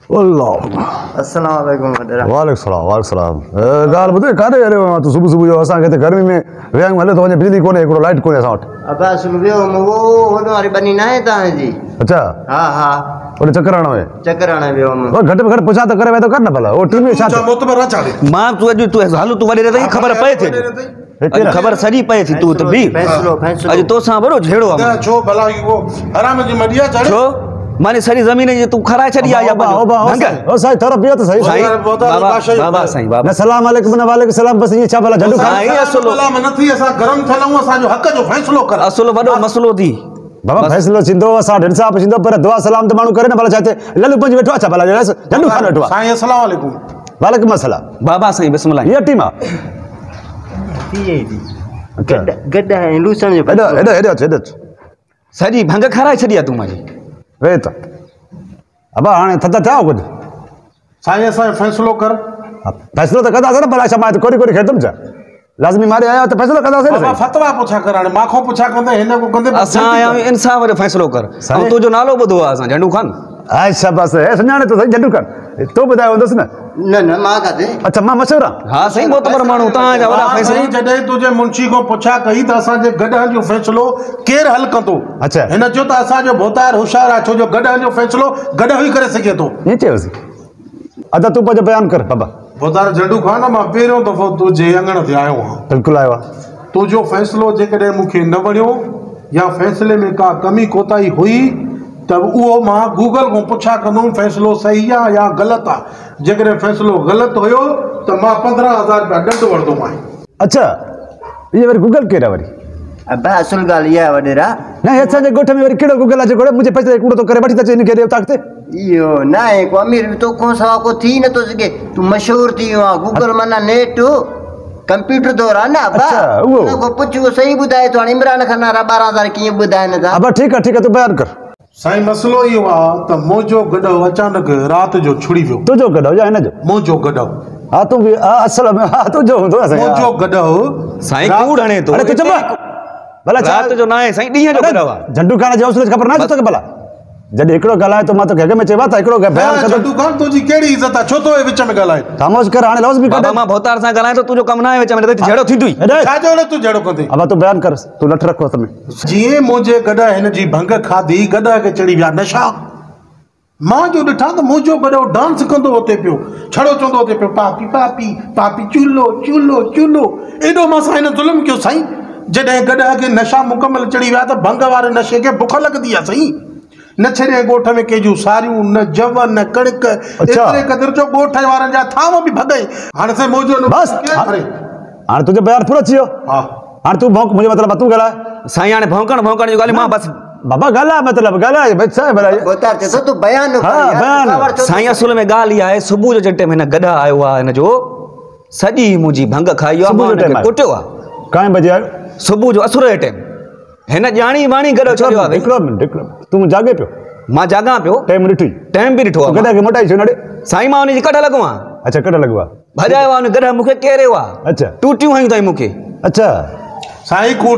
अस्सलाम वालेकुम सलाम गाल बुधे कारे अरे तू सुबह सुबह जो असा कहते गर्मी में वेंग हले तो वने बिजली कोने एकड़ो लाइट कोने असा वट अबा सुबह वो होनो वारी बनी ना है ता जी। अच्छा हां हां ओने चक्कर आणो है वियो ओ घट में घट पुछा तो करे वे तो कर ना भला ओ टीवी साथ मोतबर ना चाले मां तू अज तू हालू तू वडे रे खबर पए थे अज खबर सजी पए थी तू तो भी फैसलो अज तो सा बरो झेड़ो छो भला वो हराम जी मडिया चढ़ छो माने सारी जमीन जे तू खरा छड़िया या ओ साईं थोड़ा बियो तो सही बाबा साईं बाबा अस्सलाम वालेकुम वालेकुम सलाम बस ये छा भला झंडू खा साईं असलो भला मन थी असा गरम थलऊ असा जो हक जो फैसलो कर असलो वडो मसलो थी बाबा फैसलो सिंधो असा ढिन साहब सिंधो पर दुआ सलाम तो मानू करे ना भला चाहते लल्लू पंज बैठो अच्छा भला झंडू खान बैठो साईं अस्सलाम वालेकुम वालेकुम अस्सलाम बाबा साईं बिस्मिल्लाह ये टीमा थी जी गड्डा है लूसन जो एडो सजी भंग खरा छड़िया तू माजी वे तो अब हाने थता था कुछ साईं असा फैसलो कर फैसलो तो कदा सर भला समाज कोरी कोरी खेतम जा लाजमी मारे आया तो फैसलो कदा से बाबा फतवा पुछा कराने माखो पुछा कंदे हिने को कंदे असा इंसाफ रे फैसलो कर साईं। तो जो नालो बदो असा झंडू खान अच्छा बस है सुनाने तो सही झंडू कर तो बताओ दस ना न मां काते अच्छा मां मशहूर हां सही बहुत पर मानू ता जा वडा फैसलो जडे तुझे मुंशी को पुछा कही त असा जे गडा जो फैसलो केर हल कंदो अच्छा हिन जो त असा जो भोतार होशियार आ छो जो गडा जो फैसलो गडा ही करे सके तो ये चेवसी अदा तू पज बयान कर बाबा भोतार झंडू खान मां पहिरियों दफ़ो तुझे अंगण ते आयो हां बिल्कुल आयो तो जो फैसलो जेकॾहिं मूंखे न वणियो या फैसले में का कमी कोताही हुई त उहो मां गूगल को पुछा कंदुमि फैसलो सही आहे या ग़लति आहे जेकॾहिं फैसलो ग़लति हुयो त मां 15,000 रुपया ॾंढ वठंदोमांइ। अच्छा ये वरी गूगल केड़ा वरी अबा असल गाल ये वडेरा नहीं अच्छा जे गोठ में वरी केड़ो गूगल आ जे कोड़े मुझे पैसे कूड़ो तो करे बैठी त इनके देव ताकते यो ना है को अमीर तो को सवा को थी न तो सके तू मशहूर थी वहां गूगल मना नेट कंप्यूटर दौरा ना अबा अच्छा, वो। न को पुछो सही बुधाए तो इमरान खान 12,000 की बुधाए न था अब ठीक है तू बयान कर साईं मसलो इहो आहे त मुंहिंजो गॾो अचानक राति जो छुड़ी वियो तुझो गडो या इन जो मुंहिंजो गॾो हां तू भी असल में हां तुझो हुंदो असा मुंहिंजो गॾो साईं कूड़ हणे तो अरे तू चुप भला रात जो ना है साईं ॾींहं जो गडवा झंडू खान जो उसने खबर ना तो भला जद एकड़ो गलाए तो मा तो घर में चेवा था एकड़ो बयान कर झंडू खान तुंहिंजी कहिड़ी इज़त आहे छो तो विच में ॻाल्हाए खामोश कर हाने लफ्ज भी बाबा कढ मां भोतार सां गलाए तो तुजो कम ना है विच में त झेड़ो थींदुई छाजो न तूं जहिड़ो कंदे अब तू बयान कर तू लठ रखो तमे जीअं मुंहिंजे गॾ हिन जी भंग खाधी गॾ खे चढ़ी विया नशा मां जो ॾिठा त मुंहिंजो गॾो डांस कंदो हुते पियो छड़ो चवंदो हुते पियो पापी पापी पापी चूलो चूलो चूलो एॾो मां सां हिन ज़ुल्म कयो साईं जॾहिं गॾ खे नशा मुकमल चढ़ी विया त भंग वारे नशे खे बुख लॻंदी आहे साईं न छॾे ॻोठ में कंहिंजूं सारियूं न जव न कणिक एतिरे क़दुरु जो ॻोठ वारनि जा थाम बि भॻई हाणे साईं मुंहिंजो बस हां तुझे बयान पूरो थियो हा हां तू भौंक मुझे मतलब तू गलाए साईं हाणे भौंकण जो गाली मां बस बाबा गला मतलब गला बच्चा है भला बोतार ते तो बयान हां बयान साईं असल में गाल ई आहे सुबह जो जटे में न गडा आयो आहे इन जो सजी मुजी भंग खाई आहे मां कुटियो आहे काए बजे आयो सुबह जो असुर जे टाइम हिन जानी वाणी गडो छड़ियो आहे हिकड़ो मिनट तू जागे पियो मां जागा पियो टाइम ॾिठी टाइम भी ॾिठो गडा के मोटाई छो नडे साईं मां उन जी कढ लगवा अच्छा कट लगवा भजायो आहे उन गडा मूंखे केरियो आहे अच्छा टूटियूं हयूं ताईं मूंखे अच्छा साईं कूड़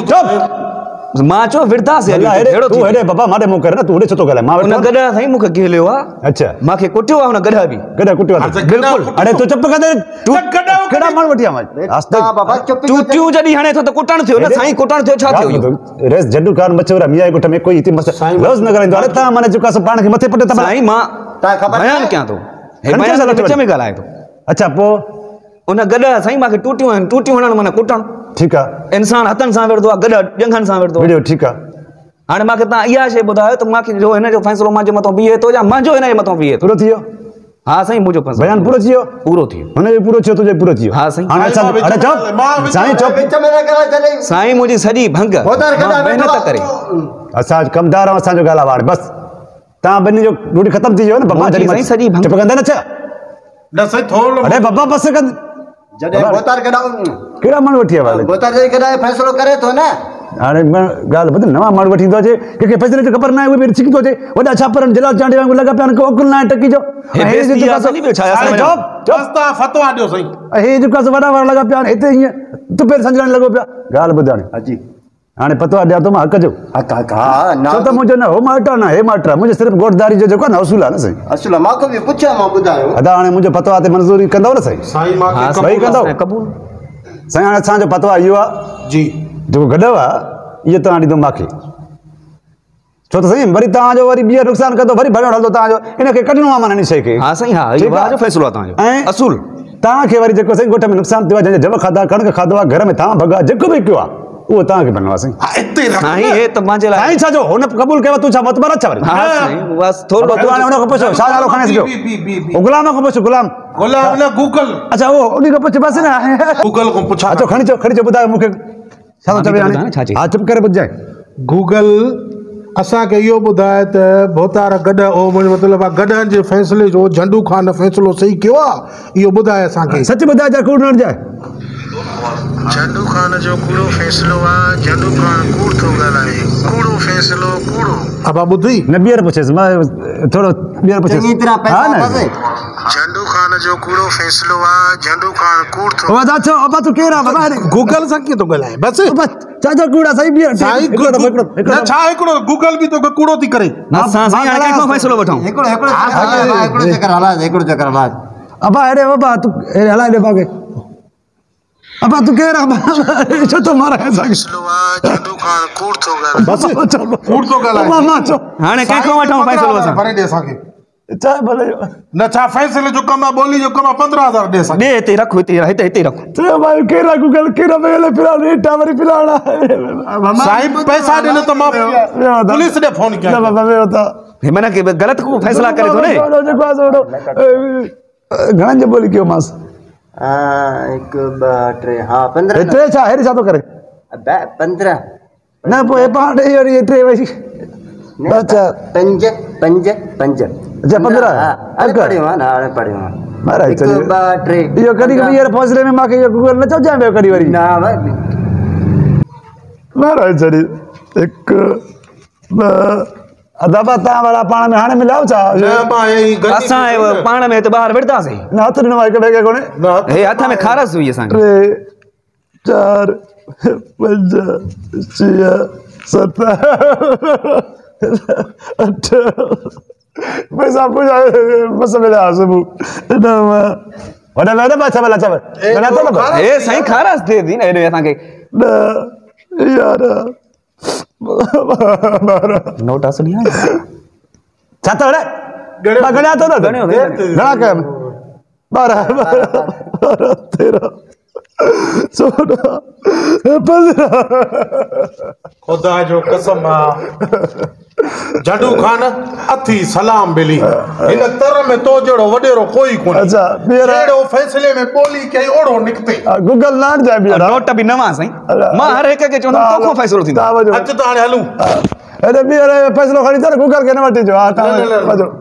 मां चो विरदास हेड़ो तू हेड़े बाबा मारे मुंह कर ना तू हेड़े छतो गले मां उन गडा साईं मूंखे घेलियो आहे अच्छा मांखे कुटियो आहे उन गडा भी गडा कुटियो बिल्कुल अरे तू चुप कर दे तू केड़ा मार वटिया मां हां बाबा चुप टूटियूं जडी हणे तो कुटण थियो न साईं कुटण थियो छा थियो रेस झंडू खान मचवरा मियां गोठ में कोई इति मस रोज न करंदो अरे ता माने जुका सब पाण के मथे पटे ता साईं मां ता खबर बयान क्या तो हे बयान विच में ॻाल्हाए तो अच्छा पो उन गडा साईं मांखे टूटियूं हणण माने कुटण ठीक है इंसान हथन सां विरदो आहे गडा जंघन सां विरदो वीडियो ठीक है हाणे मांखे तव्हां इहा शइ ॿुधायो त मांखे जो हिन जो फ़ैसिलो मुंहिंजे मथां बीहे थो या मुंहिंजो हिन जे मथां बीहे थो पूरो थियो हा साईं मुंहिंजो फ़ैसिलो बयान पूरो थियो पूरो थियो हुन जो पूरो थियो तुझे पूरो थियो हा साईं हाणे अरे चुप साईं चुप विच में न करा चले साईं मुंहिंजी सॼी भंग बोतार गडा महिनत करे असां कमदार असां जो गाला वाड़ बस ता बनी जो ड्यूटी खत्म थी वियो न बाबा साईं सॼी भंग चुप कंदा न छा न साईं थोरो अरे बाबा बस कर जडे बोतार गडा केड़ा मन वठी वाले बोतार जे गडा फैसलो करे तो ना हाणे गाल बद नवा माण्हू वठी ईंदो अचे कंहिंखे फैसिले जो ख़बर न आहे उहे बि छिकी थो अचे वॾा छापरनि जलाल चांडे वांगुरु लॻा पिया आहिनि कोकुल न आहे टकी जो फतवा ॾियो साईं हे जेका वॾा वारा लॻा पिया आहिनि हिते हीअं तुपेर सम्झणु लॻो पिया ॻाल्हि ॿुधाइण हाजी हाणे पतो आहे ॾियां थो मां हक़ जो हा ना छो त मुंहिंजो न हो माइट आहे न हे माइट आहे मुंहिंजो सिर्फ़ु गोठदारी जो जेको आहे न उसूल आहे न साईं असुल मांखे बि पुछियो मां ॿुधायो अदा हाणे मुंहिंजो पतो आहे ते मंज़ूरी कंदव न साईं साईं मां हाँ सही कंदो कबूल साईं हाणे असांजो पतो आहे इहो आहे जी जेको गॾु आहे इहो तव्हां ॾींदो मूंखे छो त साईं वरी तव्हांजो वरी ॿीहर नुक़सानु कंदो वरी भॼणु हलंदो तव्हांजो इनखे कढणो आहे माना हिन शइ खे हाँ सही हाँ ये ठीकु आहे? जो फ़ैसिलो आहे तव्हांजो ऐं असूल तव्हांखे वरी जेको साईं ॻोठ में नुक़सानु थियो आहे जंहिंजे जव खाधा कणिक खाधो आहे घर में तव्हां भॻा जेको बि कयो आहे उहो तव्हांखे भञिणो आहे साईं हा हिते रख साईं हे त मुंहिंजे लाइ साईं छा जो हुन क़बूल कयो तूं छा मोतबर छा वरी हाँ साईं बस थोरो तूं हाणे हुन खां पुछो छा नालो खणेसि पियो बी गुलाम खां पुछ गुलाम गुलाम न गूगल अच्छा उहो उन खां पुछ बसि न गूगल को पुछा अचो खणी अचो ॿुधायो मूंखे छा थो चवे ॿुधाए न, छा हाणे चई? हा चुप करे ॿुधाए गूगल असांखे इहो ॿुधाए त भोतार गॾ ओ मुंहिंजो मतिलबु आहे गॾनि जे फ़ैसिले जो झंडू ख़ान फ़ैसिलो सही कयो आहे इहो ॿुधाए असांखे सच ॿुधाए जा कूड़ न ॾिजाए झंडू खान जो कूड़ो फ़ैसिलो आहे झंडू खान कूड़ थो ॻाल्हाए कूड़ो फ़ैसिलो कूड़ो अबा ॿुधी न ॿीहर पुछेसि मां थोरो ॿीहर पुछेसि चङी तरह पैसा हा न अथसि झंडू खान जो कूड़ो फ़ैसिलो आहे झंडू खान कूड़ थो ओ अदा छो अबा तूं केरु आहे बाबा गूगल सां कीअं थो ॻाल्हाए बसि छा जो कूड़ आहे साईं ॿीहर साईं न छा हिकिड़ो गूगल बि तोखे कूड़ो थी करे असां साईं हाणे कंहिंखो फ़ैसिलो वठूं हिकिड़ो चकर हलाए अबा हेॾे बाबा तूं हेॾे हलाए ॾे बाक़ी अबा तूं केरु आहे छो थो मारे असांखे फ़ैसिलो आहे झंडू खान कूड़ थो ॻाल्हाए बसि कूड़ थो ॻाल्हाए अबा मां चओ हाणे कंहिंखो वठूं फ़ैसिलो असां भरे ॾे असांखे छा भले न छा फ़ैसिले जो कमु आहे ॿोली जो कमु आहे 15,000 ॾे असांखे ॾे हिते रखो हिते रखो चयो भाई केरु आहे गूगल केरु वेले फिलहाल रेटा वरी फिलहाल साईं पैसा ॾिनो त मां पुलिस ॾे फोन कयां बाबा वेहो त हे माना के ग़लति को फ़ैसिला करे थो ने घणनि जो ॿोली कयो मांसि हिकु ॿ टे हा 15 टे छा हेॾे छा थो करे 15 न पोइ हे पाण ॾेई वरी टे वरी अच्छा 5 5 5 अच्छा 15 हाणे पढ़ियो आहे न हाणे पढ़ियो आहे महाराज हिकु चलिए ॿ टे इहो कॾहिं कॾहिं हींअर फ़ैसिले में मूंखे इहो गूगल न चइजांइ पियो कॾहिं वरी न भाई महाराज चली हिकु ॿ दादा तव्हां वारा पाण में हाणे मिलियो छा न मां ई गॾी असां पाण में त ॿाहिरि विढ़तासीं न हथ ॾिनो आहे हिकु ॿिए खे कोन्हे न हथ हे हथ में खारस हुई असांखे 3 4 5 6 7 8 पैसा पूजा बस मिलिया सुबुह वॾा वॾा पाछा भला चव भला तो न हे साईं खारस थिए थी न हेॾे असांखे यार नोट असली आहे छा तो रे गणिया तो न गणियो घणा कयम 12 13 14 15 खुदा जो कसम आहे झंडू खान अथी सलाम बिली हिन तर में तो जहिड़ो वॾेरो कोई कोन्हे अच्छा ॿीहर अहिड़ो फ़ैसिले में ॿोली कई ओड़ो निकिते गूगल नान जाए ॿीहर नोट बि नवां साईं मां हर हिक खे चवंदुमि तोखो फ़ैसिलो थींदो अचु त हाणे हलूं अरे ॿीहर फ़ैसिलो खणी अचो न गूगल खे न वठी अचो हा न, न, न।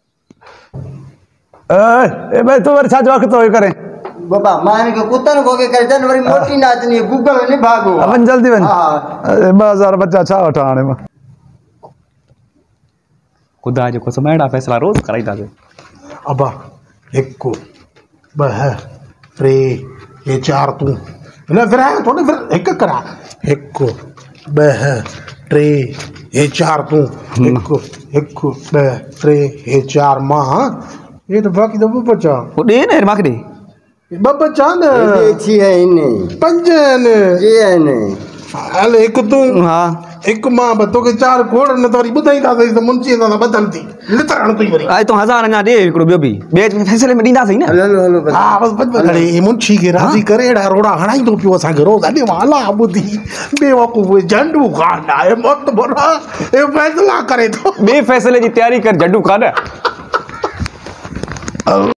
ए भाई तूं वरी छा जो अखि थो करे बाबा मां हिनखे कुतनि खोके करे अचनि वरी मोटी न अचनि गूगल में न भागो वञ जल्दी वञ हा 2000 बचा छा वठां हाणे मां ख़ुदा जो कसम अहिड़ा फ़ैसिला रोज़ कराईंदासीं अबा 1 2 3 ये 4 तूं न विराए थोड़ी फिर हिकु करा 1 2 3 ये 4 तूं 1 1 2 3 ये 4 मां ये तो बाकी तो बचा पोइ ॾे न मूंखे ॾे ॿ बचा न छी है इन 5 आहिनि जी आहिनि हल 1 तूं हा 1 मां ब तोखे 4 घोड़ न त वरी ॿुधाईंदासीं त मुंशी सां बदल थी लितर हण तई वरी आज तो 1000 अञा ॾे हिकिड़ो ॿियो बि ॿिए फ़ैसिले में ॾींदासीं न हलो हलो हलो बस। हा बस अरे मुंशी खे राज़ी करे अहिड़ा रोड़ा हणाईंदो पियो असांखे रोज़ अॾे वाला ॿुधी बेवकूफ़ झंडू खान आहे मौत भरा हे फ़ैसिला करे थो ॿिए फ़ैसिले जी तयारी कर झंडू खान